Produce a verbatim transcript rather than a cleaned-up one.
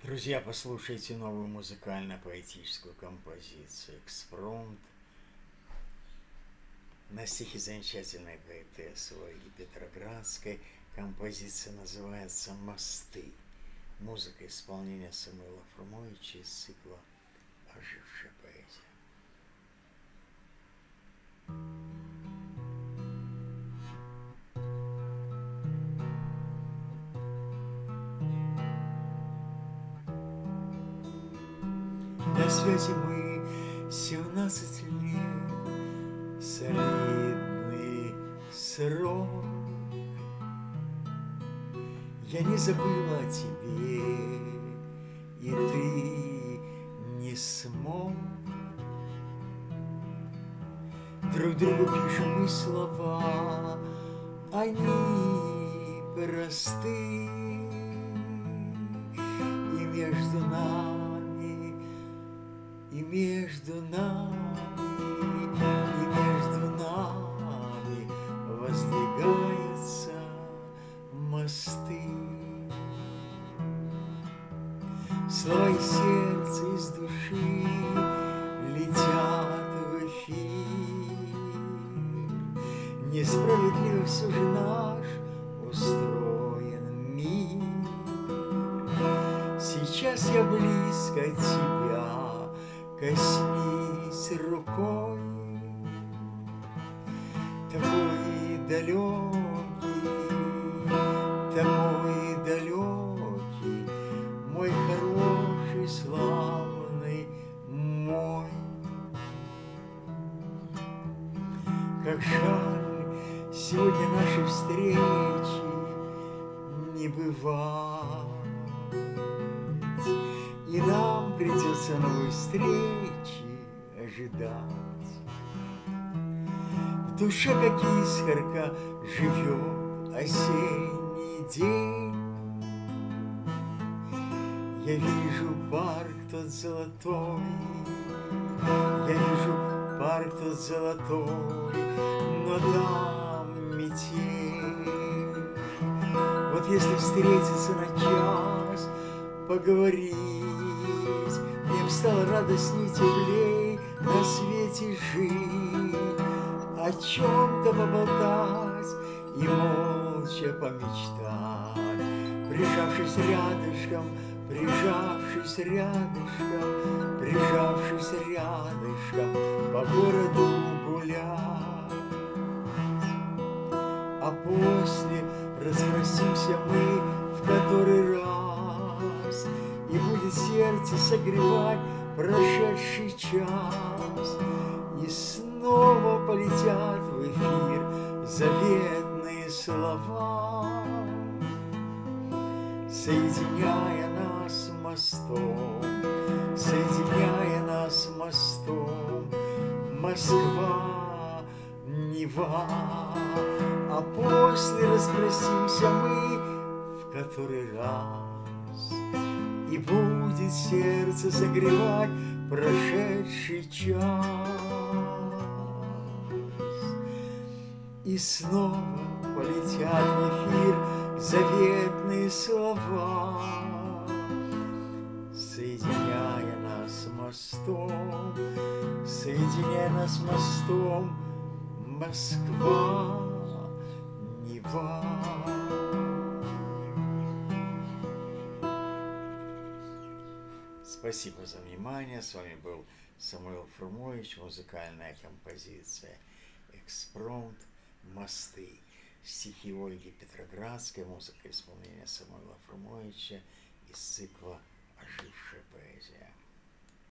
Друзья, послушайте новую музыкально-поэтическую композицию «Экспромт» на стихи замечательной поэтессы Ольги Петроградской. Композиция называется «Мосты». Музыка исполнения Самуила Фрумовича из цикла «Ожившая поэзия». На свете мы семнадцать лет, солидный срок. Я не забыла о тебе, и ты не смог. Друг другу пишем мы слова, они просты, и между нами, и между нами, и между нами воздвигаются мосты. Слова из сердца, из души летят в эфир. Несправедливо все же наш устроен мир. Сейчас я близко от тебя, коснись рукой. Такой далекий, такой далекий, мой хороший, славный мой. Как жаль, сегодня нашей встречи не бывает, и нам придется новой встречи ожидать. В душе, как искорка, живет осенний день. Я вижу парк тот золотой, я вижу парк тот золотой, но там метель. Вот если встретиться на час, поговорить, мне б стало радостней, теплей на свете жить, о чем-то поболтать и молча помечтать, прижавшись рядышком, прижавшись рядышком, прижавшись рядышком, по городу гулять. А после распростимся мы в который раз, и будет сердце согревать прошедший час, и снова полетят в эфир заветные слова, соединяя нас мостом, соединяя нас мостом. Москва, Нева, а после распростимся мы в который раз, и будет сердце согревать прошедший час, и снова полетят в эфир заветные слова, соединяя нас мостом, соединяя нас мостом. Москва, Нева. Спасибо за внимание. С вами был Самуил Фрумович. Музыкальная композиция «Экспромт. Мосты». Стихи Ольги Петроградской, музыка исполнения Самуила Фрумовича из цикла «Ожившая поэзия».